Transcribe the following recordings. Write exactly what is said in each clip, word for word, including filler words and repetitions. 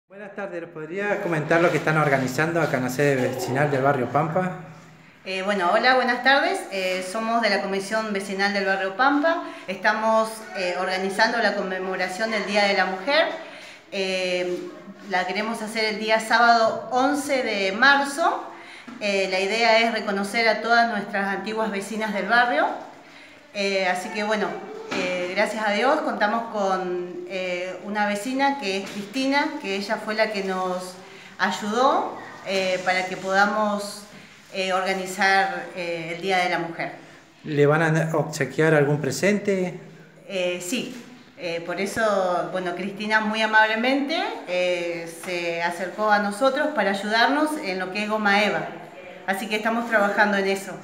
Buenas tardes, ¿les podría comentar lo que están organizando acá en la sede vecinal del barrio Pampa? Eh, bueno, hola, buenas tardes. Eh, somos de la Comisión Vecinal del Barrio Pampa. Estamos eh, organizando la conmemoración del Día de la Mujer. Eh, la queremos hacer el día sábado once de marzo. Eh, la idea es reconocer a todas nuestras antiguas vecinas del barrio. Eh, así que bueno, eh, gracias a Dios contamos con eh, una vecina que es Cristina, que ella fue la que nos ayudó eh, para que podamos eh, organizar eh, el Día de la Mujer. ¿Le van a obsequiar algún presente? Eh, sí, eh, por eso, bueno, Cristina muy amablemente eh, se acercó a nosotros para ayudarnos en lo que es Goma Eva. Así que estamos trabajando en eso.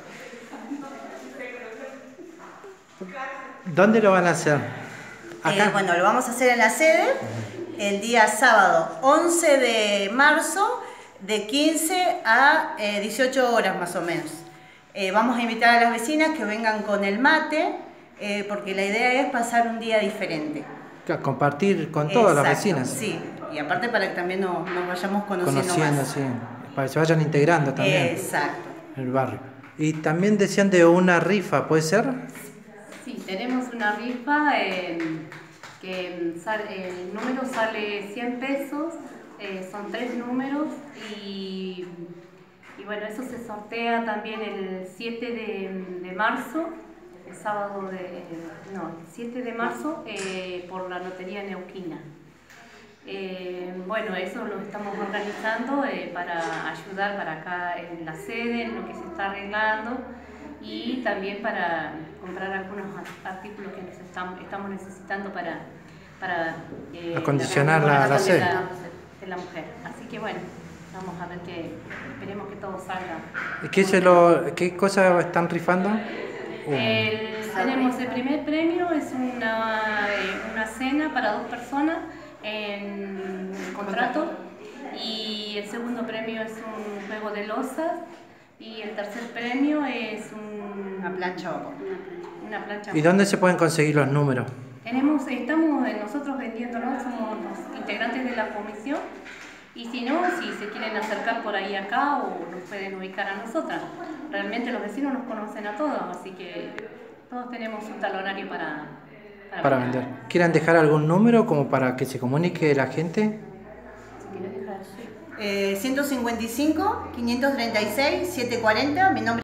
¿Dónde lo van a hacer? ¿Acá? Eh, bueno, lo vamos a hacer en la sede el día sábado once de marzo de quince a eh, dieciocho horas más o menos. Eh, vamos a invitar a las vecinas que vengan con el mate eh, porque la idea es pasar un día diferente. Compartir con todas Exacto, las vecinas. Sí, y aparte para que también nos, nos vayamos conociendo, Conociendo, más. sí, para que se vayan integrando también. Exacto. El barrio. Y también decían de una rifa, ¿puede ser? Sí, tenemos una rifa eh, que sale, el número sale cien pesos, eh, son tres números y, y bueno, eso se sortea también el siete de, de marzo, el sábado de, no, el siete de marzo eh, por la Lotería Neuquina. Eh, bueno, eso lo estamos organizando eh, para ayudar para acá en la sede, en lo que se está arreglando y también para comprar algunos artículos que nos estamos, estamos necesitando para, para eh, acondicionar la, la, la sede de la, de la mujer. Así que bueno, vamos a ver que esperemos que todo salga. ¿Qué, se lo, qué cosas están rifando? El, tenemos el primer premio, es una, una cena para dos personas en contrato, y el segundo premio es un juego de losas y el tercer premio es un, Una plancha vapor. Una, una plancha ¿Y dónde se pueden conseguir los números? Tenemos, estamos nosotros vendiéndolos, somos los integrantes de la comisión, y si no, si se quieren acercar por ahí acá o nos pueden ubicar a nosotras. Realmente los vecinos nos conocen a todos, así que todos tenemos un talonario para, para, para vender. vender. ¿Quieren dejar algún número como para que se comunique la gente? Si quieres dejar, sí. Eh, ciento cincuenta y cinco, quinientos treinta y seis, setecientos cuarenta, mi nombre